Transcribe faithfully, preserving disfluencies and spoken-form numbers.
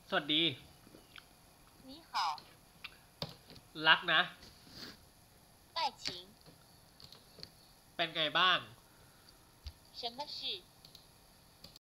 สวัสดี你好รักนะ爱情เป็นไงบ้าง什么是